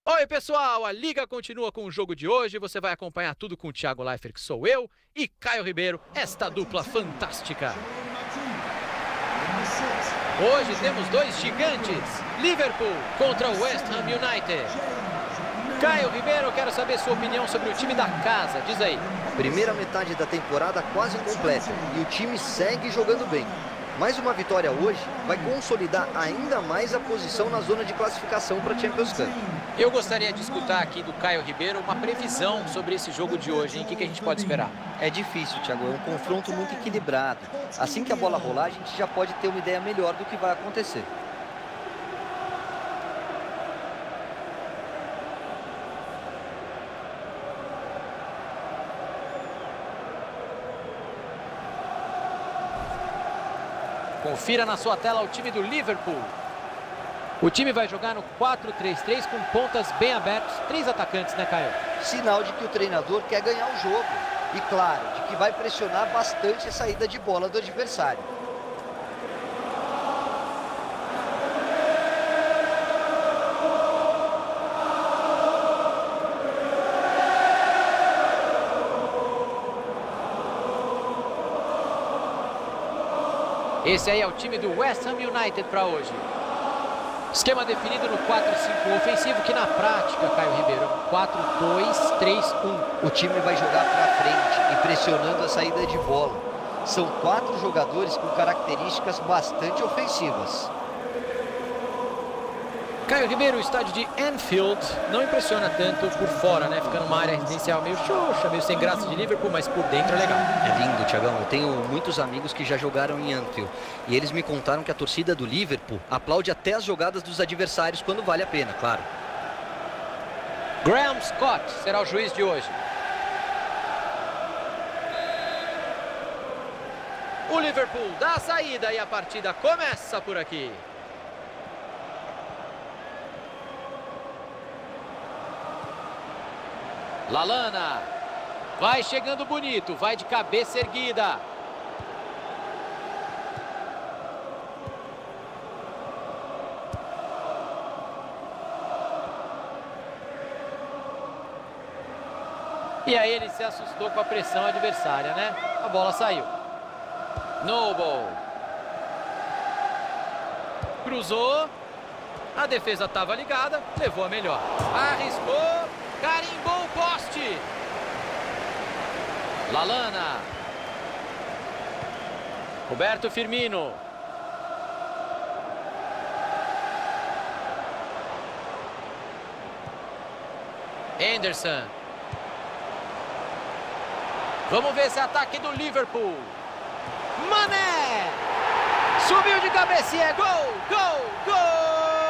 Oi, pessoal! A Liga continua com o jogo de hoje. Você vai acompanhar tudo com o Thiago Leifert, que sou eu, e Caio Ribeiro, esta dupla fantástica. Hoje temos dois gigantes, Liverpool contra o West Ham United. Caio Ribeiro, quero saber sua opinião sobre o time da casa. Diz aí. Primeira metade da temporada quase completa e o time segue jogando bem. Mais uma vitória hoje vai consolidar ainda mais a posição na zona de classificação para a Champions Cup. Eu gostaria de escutar aqui do Caio Ribeiro uma previsão sobre esse jogo de hoje, hein? O que a gente pode esperar? É difícil, Thiago, é um confronto muito equilibrado. Assim que a bola rolar, a gente já pode ter uma ideia melhor do que vai acontecer. Confira na sua tela o time do Liverpool. O time vai jogar no 4-3-3 com pontas bem abertas, 3 atacantes, né, Caio? Sinal de que o treinador quer ganhar o jogo. E claro, de que vai pressionar bastante a saída de bola do adversário. Esse aí é o time do West Ham United para hoje. Esquema definido no 4-5 ofensivo, que na prática, Caio Ribeiro, 4-2-3-1. O time vai jogar para frente e pressionando a saída de bola. São 4 jogadores com características bastante ofensivas. Caio Ribeiro, o estádio de Anfield não impressiona tanto por fora, né? Fica numa área residencial meio xoxa, meio sem graça de Liverpool, mas por dentro é legal. É lindo, Thiagão. Eu tenho muitos amigos que já jogaram em Anfield. E eles me contaram que a torcida do Liverpool aplaude até as jogadas dos adversários quando vale a pena, claro. Graham Scott será o juiz de hoje. O Liverpool dá a saída e a partida começa por aqui. Lallana, vai chegando bonito, vai de cabeça erguida. E aí ele se assustou com a pressão adversária, né? A bola saiu. Noble. Cruzou. A defesa estava ligada, levou a melhor. Arriscou. Carimbou o poste. Lallana. Roberto Firmino. Henderson. Vamos ver esse ataque do Liverpool. Mané. Subiu de cabeça e é gol, gol, gol.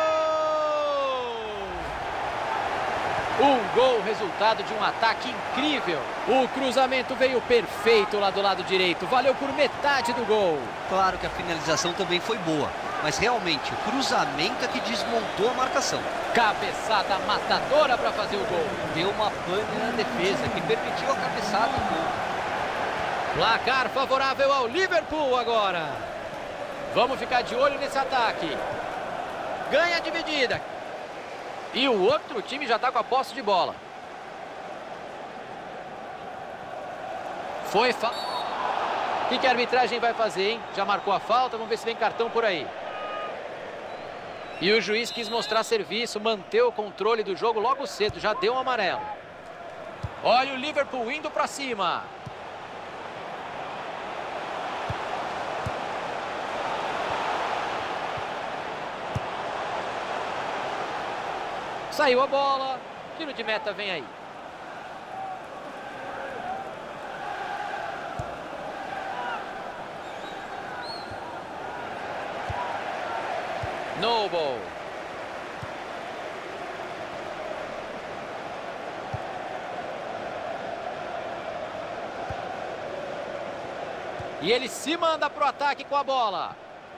Um gol, resultado de um ataque incrível. O cruzamento veio perfeito lá do lado direito. Valeu por metade do gol. Claro que a finalização também foi boa. Mas realmente, o cruzamento é que desmontou a marcação. Cabeçada matadora para fazer o gol. Deu uma pane na defesa que permitiu a cabeçada do gol. Placar favorável ao Liverpool agora. Vamos ficar de olho nesse ataque. Ganha a dividida. E o outro time já está com a posse de bola. Foi falta. O que a arbitragem vai fazer, hein? Já marcou a falta, vamos ver se vem cartão por aí. E o juiz quis mostrar serviço, manter o controle do jogo logo cedo, já deu um amarelo. Olha o Liverpool indo para cima. Saiu a bola, tiro de meta vem aí. Noble. E ele se manda pro ataque com a bola.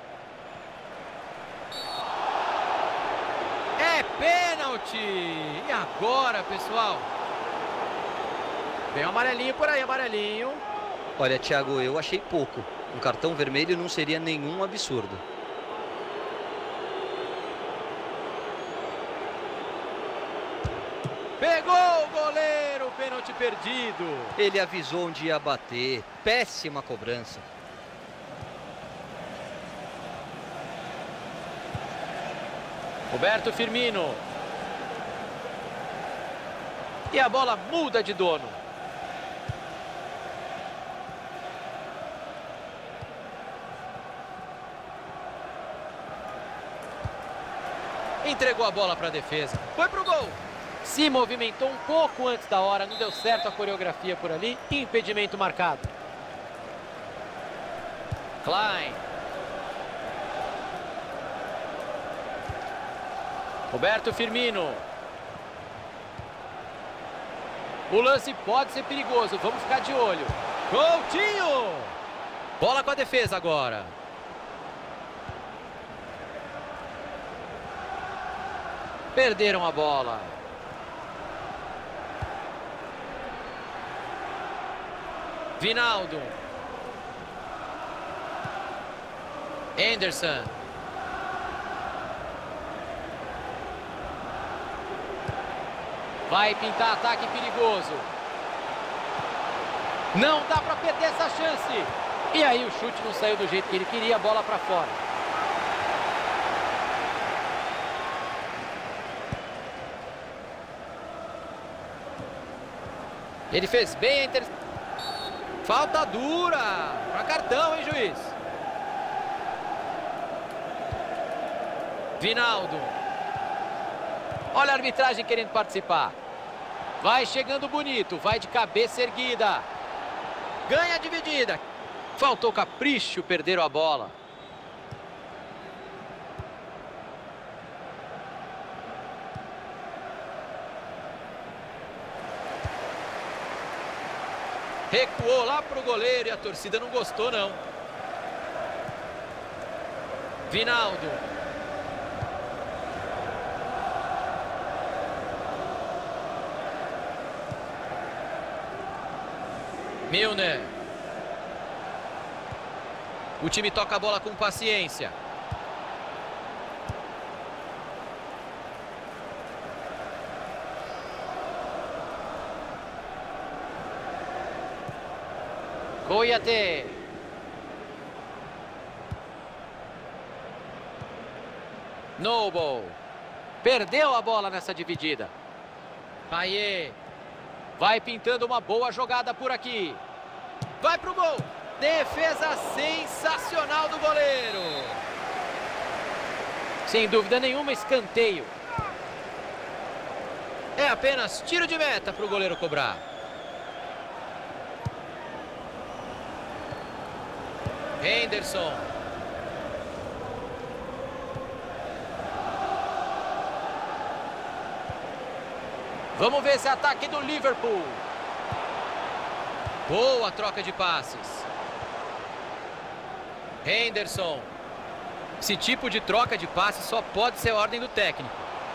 É pênalti! E agora, pessoal? Vem um amarelinho por aí, amarelinho. Olha, Thiago, eu achei pouco. Um cartão vermelho não seria nenhum absurdo. Pegou o goleiro, pênalti perdido. Ele avisou onde ia bater. Péssima cobrança. Roberto Firmino. E a bola muda de dono. Entregou a bola para a defesa. Foi pro gol. Se movimentou um pouco antes da hora. Não deu certo a coreografia por ali. Impedimento marcado. Klein. Roberto Firmino. O lance pode ser perigoso. Vamos ficar de olho. Coutinho. Bola com a defesa agora. Perderam a bola. Vinaldo. Henderson. Vai pintar ataque perigoso. Não dá para perder essa chance. E aí o chute não saiu do jeito que ele queria, a bola para fora. Ele fez bem a interceptação. Falta dura. Para cartão, hein, juiz? Vinaldo. Olha a arbitragem querendo participar. Vai chegando bonito. Vai de cabeça erguida. Ganha a dividida. Faltou capricho, perderam a bola. Recuou lá pro goleiro e a torcida não gostou, não. Vinaldo. Milner. O time toca a bola com paciência. Kouyate. Noble. Perdeu a bola nessa dividida. Payet. Vai pintando uma boa jogada por aqui. Vai pro gol. Defesa sensacional do goleiro. Sem dúvida nenhuma, escanteio. É apenas tiro de meta para o goleiro cobrar. Henderson. Vamos ver esse ataque do Liverpool. Boa troca de passes. Henderson. Esse tipo de troca de passes só pode ser ordem do técnico.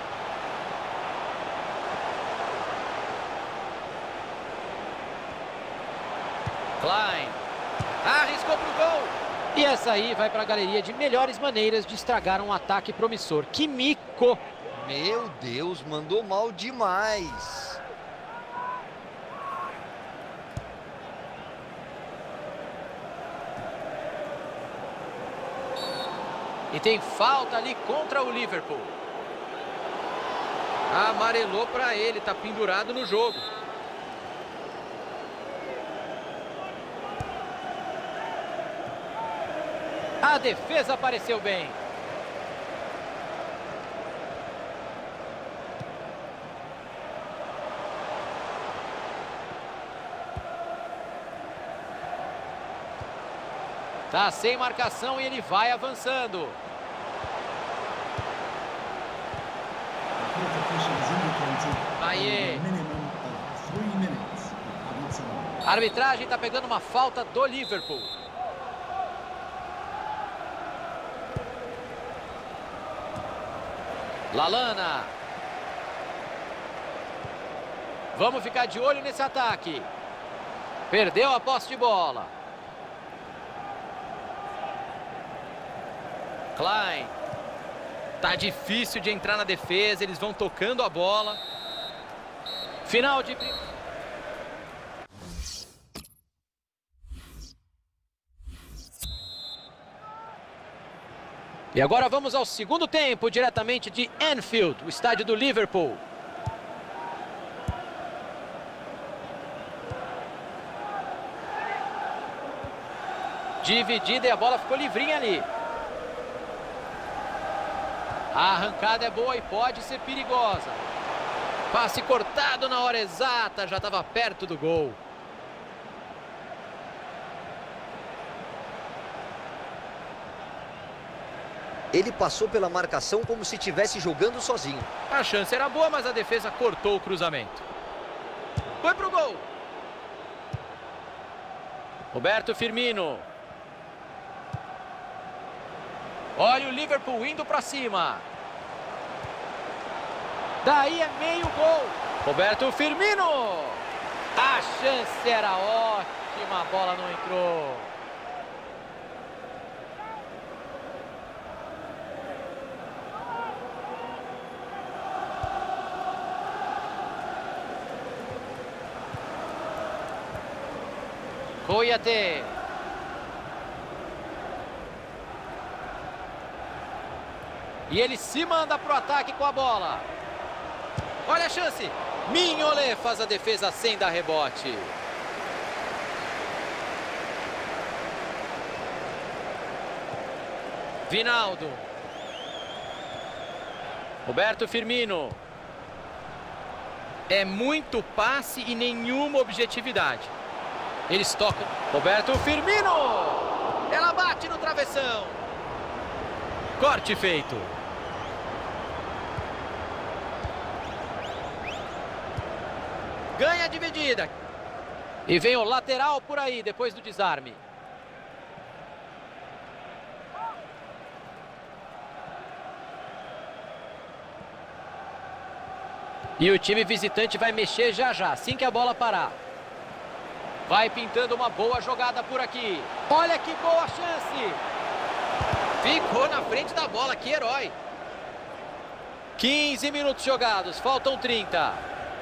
Klein. Arriscou pro gol. E essa aí vai para a galeria de melhores maneiras de estragar um ataque promissor. Que mico! Meu Deus, mandou mal demais. E tem falta ali contra o Liverpool. Amarelou para ele, tá pendurado no jogo. A defesa apareceu bem. Tá sem marcação e ele vai avançando. Payet. A arbitragem está pegando uma falta do Liverpool. Lallana. Vamos ficar de olho nesse ataque. Perdeu a posse de bola. Klein. Tá difícil de entrar na defesa, eles vão tocando a bola. Final de... E agora vamos ao segundo tempo, diretamente de Anfield, o estádio do Liverpool. Dividida e a bola ficou livrinha ali. A arrancada é boa e pode ser perigosa. Passe cortado na hora exata, já estava perto do gol. Ele passou pela marcação como se estivesse jogando sozinho. A chance era boa, mas a defesa cortou o cruzamento. Foi pro gol. Roberto Firmino. Olha o Liverpool indo para cima. Daí é meio gol. Roberto Firmino. A chance era ótima, a bola não entrou. Kouyate. E ele se manda para o ataque com a bola. Olha a chance. Mignolet faz a defesa sem dar rebote. Vinaldo. Roberto Firmino. É muito passe e nenhuma objetividade. Eles tocam. Roberto Firmino. Ela bate no travessão. Corte feito. Ganha a dividida. E vem o lateral por aí, depois do desarme. E o time visitante vai mexer já já, assim que a bola parar. Vai pintando uma boa jogada por aqui. Olha que boa chance. Ficou na frente da bola, que herói. 15 minutos jogados, faltam 30.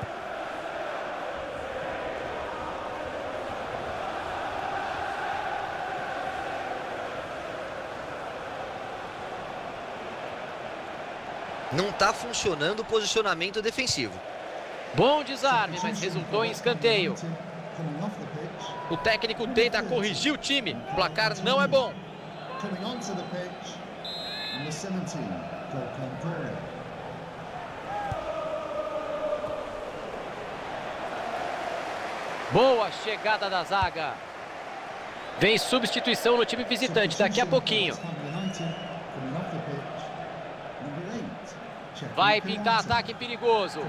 Não está funcionando o posicionamento defensivo. Bom desarme, mas resultou em escanteio. O técnico tenta corrigir o time. O placar não é bom. Boa chegada da zaga. Vem substituição no time visitante daqui a pouquinho. Vai pintar ataque perigoso.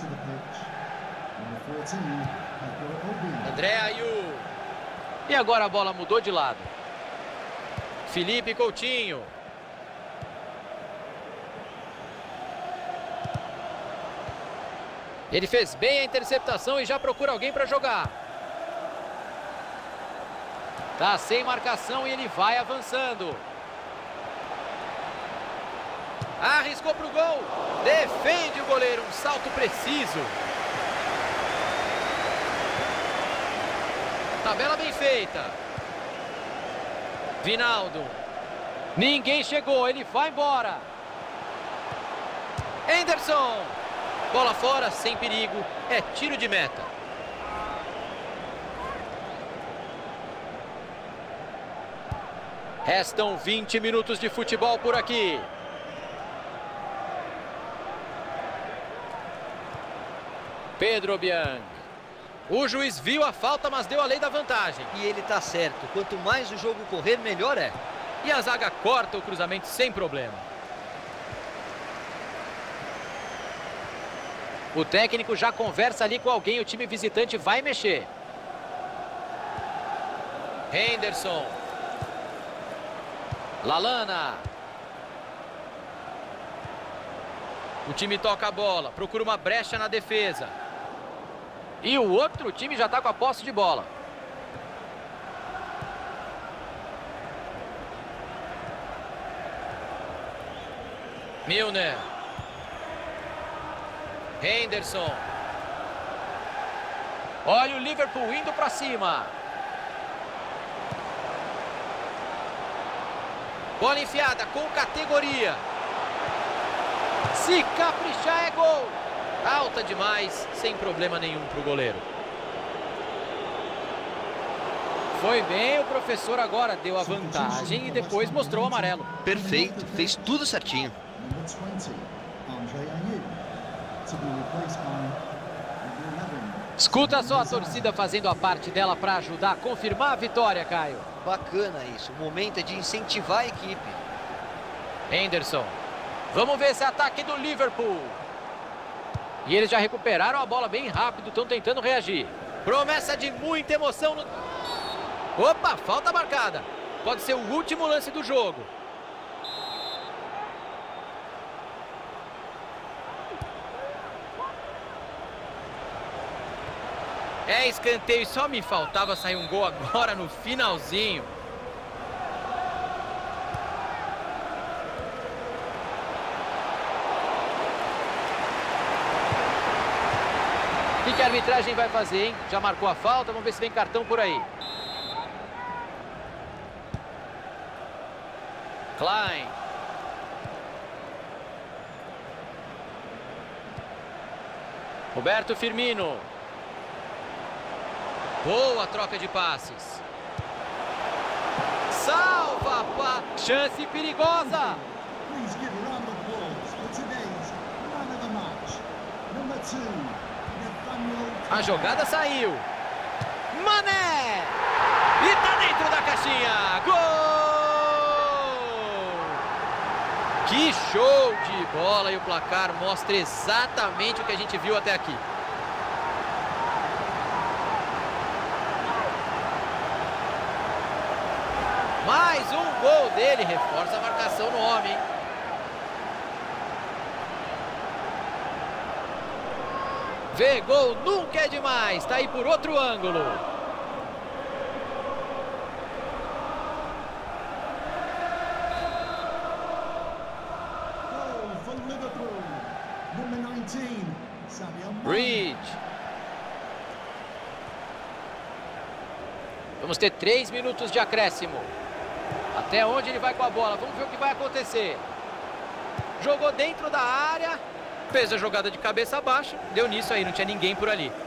André Ayew. E agora a bola mudou de lado. Felipe Coutinho. Ele fez bem a interceptação e já procura alguém para jogar. Tá sem marcação e ele vai avançando. Arriscou pro gol. Defende o goleiro, um salto preciso. Tabela bem feita. Vinaldo. Ninguém chegou, ele vai embora. Henderson. Bola fora, sem perigo. É tiro de meta. Restam 20 minutos de futebol por aqui. Pedro Bianchi. O juiz viu a falta, mas deu a lei da vantagem. E ele tá certo. Quanto mais o jogo correr, melhor é. E a zaga corta o cruzamento sem problema. O técnico já conversa ali com alguém. O time visitante vai mexer. Henderson. Lallana. O time toca a bola. Procura uma brecha na defesa. E o outro time já está com a posse de bola. Milner. Henderson. Olha o Liverpool indo para cima. Bola enfiada com categoria. Se caprichar é gol. Alta demais, sem problema nenhum para o goleiro. Foi bem, o professor agora deu a vantagem e depois mostrou o amarelo. Perfeito, fez tudo certinho. Escuta só a torcida fazendo a parte dela para ajudar a confirmar a vitória, Caio. Bacana isso, o momento é de incentivar a equipe. Henderson. Vamos ver esse ataque do Liverpool. E eles já recuperaram a bola bem rápido, estão tentando reagir. Promessa de muita emoção no... Opa, falta marcada. Pode ser o último lance do jogo. É escanteio, só me faltava sair um gol agora no finalzinho. O que a arbitragem vai fazer, hein? Já marcou a falta, vamos ver se vem cartão por aí. Klein. Roberto Firmino. Boa troca de passes. Salva, pá. Chance perigosa. A jogada saiu. Mané. E tá dentro da caixinha. Gol! Que show de bola, e o placar mostra exatamente o que a gente viu até aqui. Mais um gol dele, reforça a marcação no homem, hein? Vê, gol nunca é demais, tá aí por outro ângulo. Reed. Vamos ter 3 minutos de acréscimo. Até onde ele vai com a bola? Vamos ver o que vai acontecer. Jogou dentro da área. Fez a jogada de cabeça baixa. Deu nisso aí, não tinha ninguém por ali.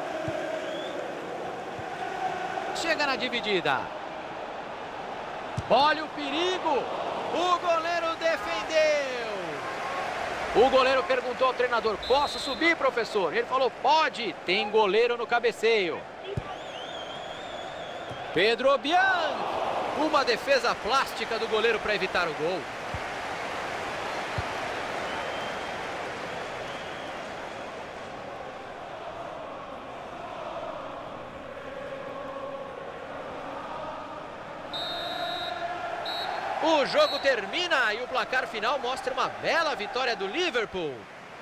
Chega na dividida. Olha o perigo. O goleiro defendeu. O goleiro perguntou ao treinador: posso subir, professor? Ele falou: pode, tem goleiro no cabeceio. Pedro Bianchi. Uma defesa plástica do goleiro para evitar o gol. O jogo termina e o placar final mostra uma bela vitória do Liverpool.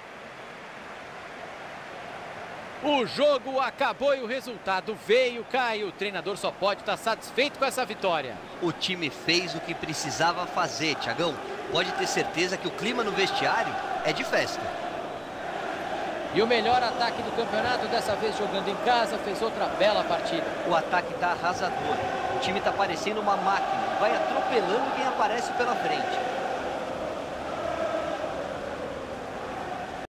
O jogo acabou e o resultado veio, Caio. O treinador só pode estar satisfeito com essa vitória. O time fez o que precisava fazer, Thiagão. Pode ter certeza que o clima no vestiário é de festa. E o melhor ataque do campeonato, dessa vez jogando em casa, fez outra bela partida. O ataque está arrasador. O time está parecendo uma máquina. Vai atropelando quem aparece pela frente.